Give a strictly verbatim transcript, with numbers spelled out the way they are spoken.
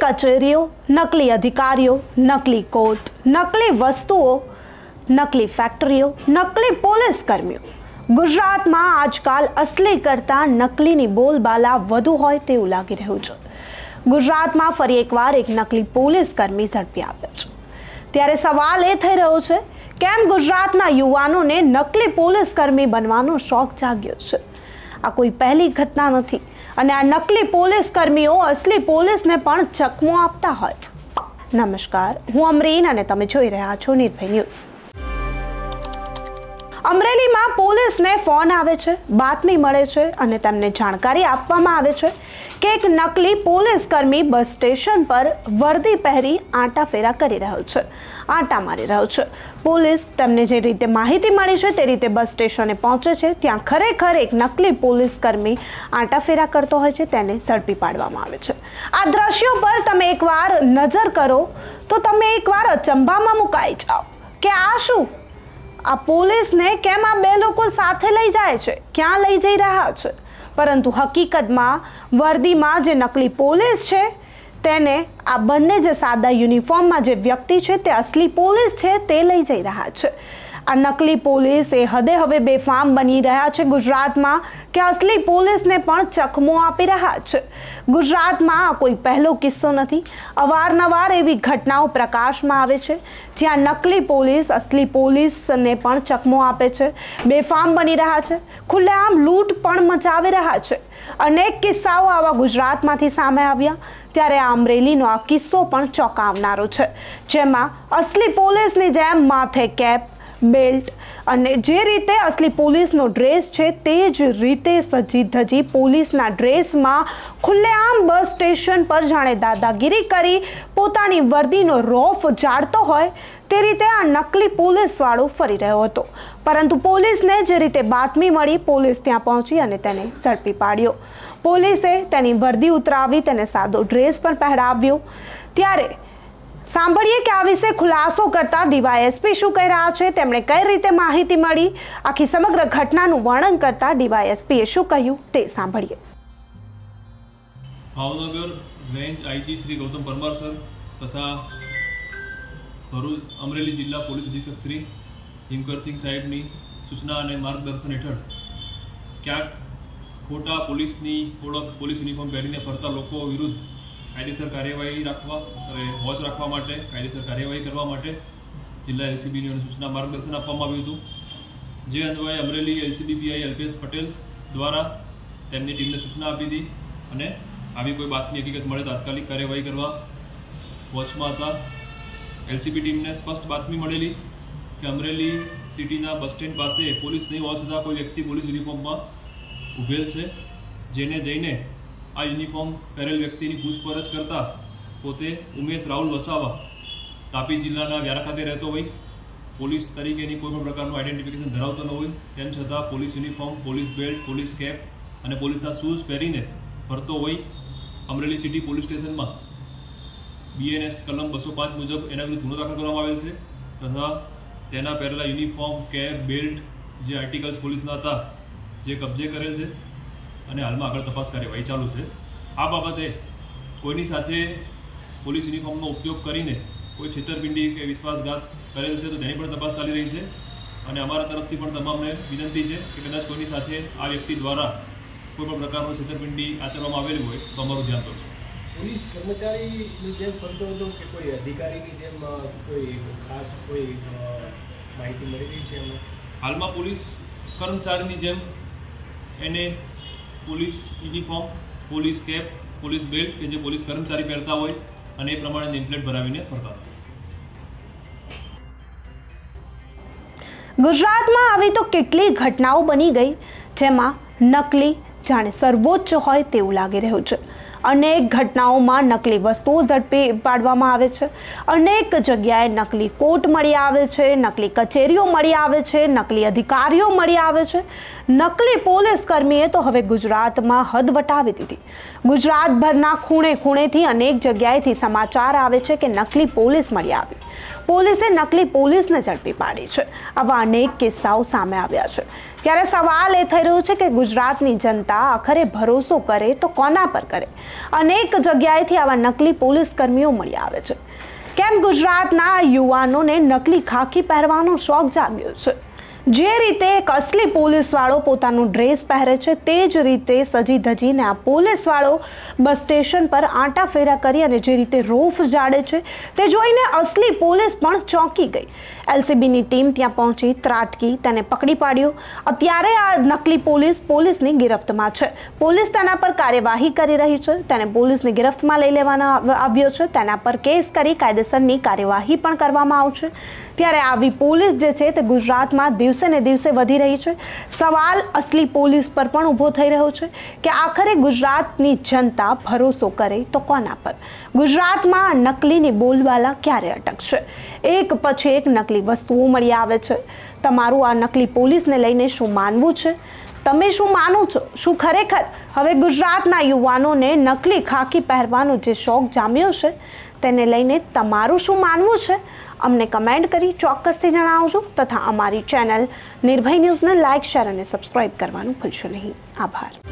કચેરીઓ, નકલી અધિકારીઓ, નકલી કોર્ટ, નકલી વસ્તુઓ, નકલી ફેક્ટરીઓ, નકલી પોલીસ કર્મીઓ. ગુજરાતમાં આજકાલ અસલી કરતાં નકલીની બોલબાલા વધુ હોય તેવું લાગી રહ્યું છે. ગુજરાતમાં ફરી એકવાર એક નકલી પોલીસ કર્મી ઝડપી આવ્યો છે. ત્યારે સવાલ એ થઈ રહ્યો છે, કેમ ગુજરાતના યુવાનોને નકલી પોલીસ કર્મી બનવાનો શોખ જાગ્યો છે? આ કોઈ પહેલી ઘટના નથી અને આ નકલી પોલીસ કર્મીઓ અસલી પોલીસને પણ ચકમો આપતા હોય છે. નમસ્કાર, હું અમરીન અને તમે જોઈ રહ્યા છો નિર્ભય ન્યૂઝ. અમરેલીમાં પોલીસને ફોન આવે છે, બાતમી મળે છે અને તેમને જાણકારી આપવામાં આવે છે કે એક નકલી પોલીસ કર્મી બસ સ્ટેશન પર વર્દી પહેરી આંટા ફેરા કરી રહ્યો છે, આંટા મારી રહ્યો છે. પોલીસ તેમને જે રીતે માહિતી મળી છે તે રીતે બસ સ્ટેશને પહોંચે છે. ત્યાં ખરેખર એક નકલી પોલીસ કર્મી આંટા ફેરા કરતો હોય છે, તેને ઝડપી પાડવામાં આવે છે. આ દ્રશ્યો પર તમે એકવાર નજર કરો તો તમે એકવાર અચંબામાં મુકાઈ જાઓ કે આ શું? આ પોલીસને કેમ આ બે લોકો સાથે લઈ જાય છે? ક્યાં લઈ જઈ રહ્યા છે? પરંતુ હકીકતમાં વર્દીમાં જે નકલી પોલીસ છે તેને આ બંને જે સાદા યુનિફોર્મમાં જે વ્યક્તિ છે તે અસલી પોલીસ છે તે લઈ જઈ રહ્યા છે. આ નકલી પોલીસ એ હદે હવે બેફામ બની રહ્યા છે ગુજરાતમાં કે અસલી પોલીસને પણ ચકમો આપી રહ્યા છે. ગુજરાતમાં આ કોઈ પહેલો કિસ્સો નથી. અવારનવાર એવી ઘટનાઓ પ્રકાશમાં આવે છે જ્યાં નકલી પોલીસ અસલી પોલીસને પણ ચકમો આપે છે, બેફામ બની રહ્યા છે, ખુલ્લેઆમ લૂંટ પણ મચાવી રહ્યા છે. અનેક કિસ્સાઓ આવા ગુજરાતમાંથી સામે આવ્યા. ત્યારે આ અમરેલીનો આ કિસ્સો પણ ચોંકાવનારો છે, જેમાં અસલી પોલીસની જેમ માથે કેપ, બેલ્ટ અને જે રીતે અસલી પોલીસનો ડ્રેસ છે તે જ રીતે સજી ધજી પોલીસના ડ્રેસમાં ખુલ્લેઆમ બસ સ્ટેશન પર જાણે દાદાગીરી કરી પોતાની વર્દીનો રોફ જાળતો હોય તે રીતે આ નકલી પોલીસવાળો ફરી રહ્યો હતો. પરંતુ પોલીસને જે રીતે બાતમી મળી, પોલીસ ત્યાં પહોંચી અને તેને ઝડપી પાડ્યો. પોલીસે તેની વર્દી ઉતરાવી, તેને સાદો ડ્રેસ પણ પહેરાવ્યો. ત્યારે સાંભળીએ કે આ વિશે ખુલાસો કરતા ડીવાયએસપી શું કહી રહ્યા છે, તેમણે કઈ રીતે માહિતી મળી, આખી સમગ્ર ઘટનાનું વર્ણન કરતા ડીવાયએસપીએ શું કહ્યું તે સાંભળીએ. Bhavnagar range IG Shri Gautam Parmar sir તથા ભરૂચ અમરેલી જિલ્લા પોલીસ અધિક્ષક શ્રી હિમકરસિંહ સાહેબની સૂચના અને માર્ગદર્શન હેઠળ ક્યાંક ખોટા પોલીસની ઓળખ, પોલીસ યુનિફોર્મ પહેરીને ફરતા લોકો વિરુદ્ધ કાયદેસર કાર્યવાહી રાખવા અને વોચ રાખવા માટે, કાયદેસર કાર્યવાહી કરવા માટે જિલ્લા એલસીબીની સૂચના માર્ગદર્શન આપવામાં આવ્યું હતું. જે અન્વયે અમરેલી એલસીબી પીઆઈ અલ્પેશ પટેલ દ્વારા તેમની ટીમને સૂચના આપી હતી અને આવી કોઈ બાતમી હકીકત મળે તાત્કાલિક કાર્યવાહી કરવા વોચમાં હતા. એલસીબી ટીમને સ્પષ્ટ બાતમી મળેલી કે અમરેલી સિટીના બસ સ્ટેન્ડ પાસે પોલીસ નહીં હોવા છતાં કોઈ વ્યક્તિ પોલીસ યુનિફોર્મમાં ઊભેલ છે, જેને જઈને આ યુનિફોર્મ પહેરેલ વ્યક્તિની પૂછપરછ કરતા પોતે ઉમેશ રાહુલ વસાવા તાપી જિલ્લાના વ્યારા ખાતે રહેતો હોય, પોલીસ તરીકેની કોઈ પણ પ્રકારનું આઈડેન્ટિફિકેશન ધરાવતો ન હોય, તેમ છતાં police uniform, police belt, police cap અને પોલીસના શૂઝ પહેરીને ફરતો હોય. અમરેલી સિટી પોલીસ સ્ટેશનમાં બીએનએસ કલમ બસો પાંચ મુજબ એના વિરુદ્ધ ગુનો દાખલ કરવામાં આવેલ છે તથા તેના પહેરેલા યુનિફોર્મ, કેપ, બેલ્ટ જે આર્ટિકલ્સ પોલીસના હતા જે કબજે કરેલ છે અને હાલમાં આગળ તપાસ કાર્યવાહી ચાલુ છે. આ બાબતે કોઈની સાથે પોલીસ યુનિફોર્મનો ઉપયોગ કરીને કોઈ છેતરપિંડી કે વિશ્વાસઘાત કરેલ છે તો તેની પણ તપાસ ચાલી રહી છે અને અમારા તરફથી પણ તમામને વિનંતી છે કે કદાચ કોઈની સાથે આ વ્યક્તિ દ્વારા કોઈ પણ પ્રકારનું છેતરપિંડી આચરવામાં આવેલી હોય તો અમારું ધ્યાન દોરશું. પોલીસ કર્મચારીની જેમ ફરતો હતો કે કોઈ અધિકારીની જેમ કોઈ ખાસ કોઈ માહિતી મળી રહી છે? હાલમાં પોલીસ કર્મચારીની જેમ એને police uniform, police cap, police belt કે જે પોલીસ કર્મચારી પહેરતા હોય અને એ પ્રમાણે નેમપ્લેટ ભરાવીને ફરતા હોય. ગુજરાતમાં આવી તો કેટલી ઘટનાઓ બની ગઈ જેમાં નકલી જાણે સર્વોચ્ચ હોય તેવું લાગી રહ્યું છે. અનેક ઘટનાઓમાં નકલી વસ્તુઓ ઝડપી પાડવામાં આવે છે. અનેક જગ્યાએ નકલી કોર્ટ મળી આવે છે, નકલી કચેરીઓ મળી આવે છે, નકલી અધિકારીઓ મળી આવે છે. નકલી પોલીસ કર્મીએ તો હવે ગુજરાતમાં હદ વટાવી દીધી. ગુજરાતભરના ખૂણે ખૂણેથી અનેક જગ્યાએથી સમાચાર આવે છે કે નકલી પોલીસ મળી આવી. પોલીસે નકલી પોલીસને ઝડપી પાડી છે. આવા અનેક કિસ્સાઓ સામે આવ્યા છે. ત્યારે સવાલ એ થઈ રહ્યો છે કે ગુજરાતની જનતા આખરે ભરોસો કરે તો કોના પર કરે? અનેક જગ્યાએથી આવા નકલી પોલીસ કર્મીઓ મળી આવે છે. કેમ ગુજરાતના યુવાનોને નકલી ખાખી પહેરવાનો શોખ જાગ્યો છે? જે રીતે એક અસલી પોલીસવાળો પોતાનું ડ્રેસ પહેરે છે તે જ રીતે સજી ધજીને આ પોલીસવાળો બસ સ્ટેશન પર આંટા ફેરા કરી અને જે રીતે રોફ જાડે છે તે જોઈને અસલી પોલીસ પણ ચોંકી ગઈ. એલસીબીની ટીમ ત્યાં પહોંચી, ત્રાટકી, તેને પકડી પાડ્યો. અત્યારે આ નકલી પોલીસ પોલીસની ગિરફ્તમાં છે. પોલીસ તેના પર કાર્યવાહી કરી રહી છે. તેને પોલીસની ગિરફ્તમાં લઈ લેવામાં આવ્યો છે. તેના પર કેસ કરી કાયદેસરની કાર્યવાહી પણ કરવામાં આવશે. ત્યારે આવી પોલીસ જે છે તે ગુજરાતમાં દિવસે ને દિવસે વધી રહી છે. સવાલ અસલી પોલીસ પર પણ ઊભો થઈ રહ્યો છે કે આખરે ગુજરાતની જનતા ભરોસો કરે તો કોના પર? ગુજરાતમાં નકલીની બોલબાલા ક્યારે અટકશે? એક પછી એક નકલી વસ્તુઓ મળી આવે છે. તમારું આ નકલી પોલીસને લઈને શું માનવું છે? તમે શું માનો છો? શું ખરેખર હવે ગુજરાતના યુવાનોને નકલી ખાખી પહેરવાનો જે શોખ જામ્યો છે તેને લઈને તમારું શું માનવું છે? અમને કમેન્ટ કરી ચોક્કસથી જણાવજો તથા અમારી ચેનલ નિર્ભય ન્યૂઝને લાઇક, શેર અને સબસ્ક્રાઇબ કરવાનું ભૂલશો નહીં. આભાર.